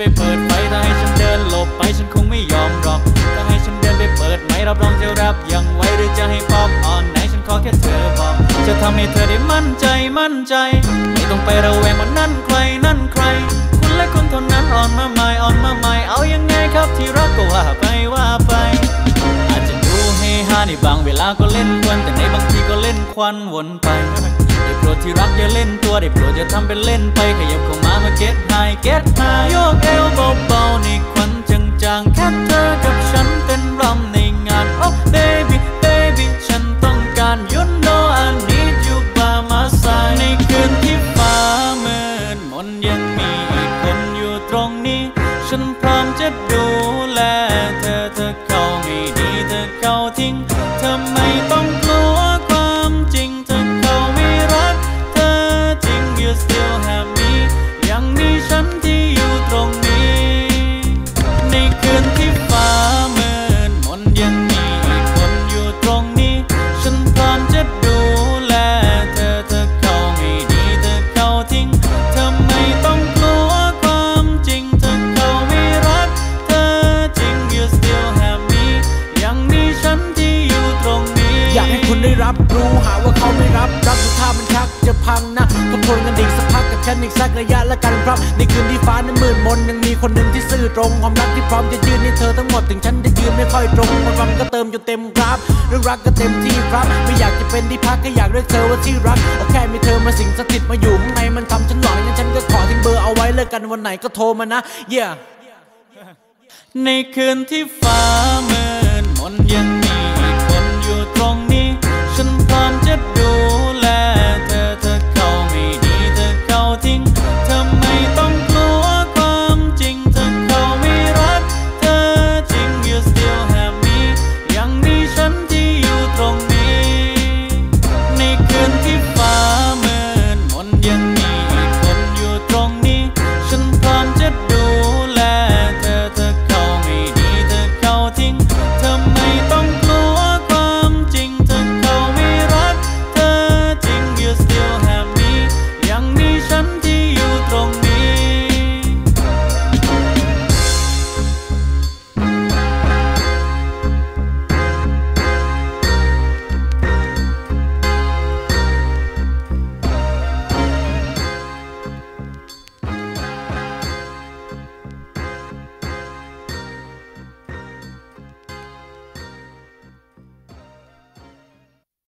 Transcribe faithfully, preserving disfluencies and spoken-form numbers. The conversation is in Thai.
เปิดไฟถ้าให้ฉันเดินหลบไปฉันคงไม่ยอมหรอกถ้าให้ฉันเดินไปเปิดไหมรับรองจะรับอย่างไวหรือจะให้ป๊อปอ่อนไหนฉันขอแค่เธอบอกจะทำให้เธอได้มั่นใจมั่นใจไม่ต้องไประแวงว่านั่นใครนั่นใครคุณและคนเท่านั้นอ่อนมาใหม่อ่อนมาใหม่เอายังไงครับที่รักก็ว่าไปว่าไปอาจจะดูเฮฮาในบางเวลาก็เล่นควันแต่ในบางทีก็เล่นควันวนไปได้โปรดที่รักอย่าเล่นตัวได้โปรดอย่าทำเป็นเล่นไปขยับเข้ามามาเก็ตไฮเก็ตไฮโยกเอวเบาๆในควันจางๆแค่เธอกับฉันเต้นรำในงาน Oh baby baby ฉันต้องการ You know I need you by my side ในคืนที่ฟ้ามืดมนยังมีอีกคนอยู่ตรงนี้ฉันพร้อมจะดูแลเธอเธอเข้าไม่ดีเธอเข้าทิ้งเธอไม่ต้องกลัวความจริงเธอเข้าไม่รักเธอจริง You still have me ยังมีฉันที่อยู่ตรงนี้ในคืนที่ฟ้ามืดมนยังมีอีกคนอยู่ตรงนี้ฉันพร้อมจะดูแลเธอเธอเข้าไม่ดีเธอเข้าทิ้งเธอไม่ต้องกลัวความจริงเธอเข้าไม่รักเธอจริง You still have me ยังมีฉันที่อยู่ตรงนี้อยากให้คุณได้รับรู้หาว่าเขาไม่รับรับดูท่ามันชักจะพังนะก็ทนกันอีกสักพักกับฉันอีกสักระยะละกันครับในคืนที่ฟ้านั้นมืดมนยังมีคนหนึ่งที่ซื่อตรงความรักที่พร้อมจะยืนให้เธอทั้งหมดถึงฉันจะยืนไม่ค่อยตรงความรักก็เติมจนเต็มครับเรื่องรักก็เต็มที่ครับไม่อยากจะเป็นที่พักแค่อยากเรียกเธอว่าที่รักเอาแค่มีเธอมาสิงสถิตมาอยู่ข้างในมันทำฉันหลอนงั้นฉันก็ขอทิ้งเบอร์เอาไว้เลิกกันวันไหนก็โทรมานะ yeah ในคืนที่ฟ้ามืดมนยัง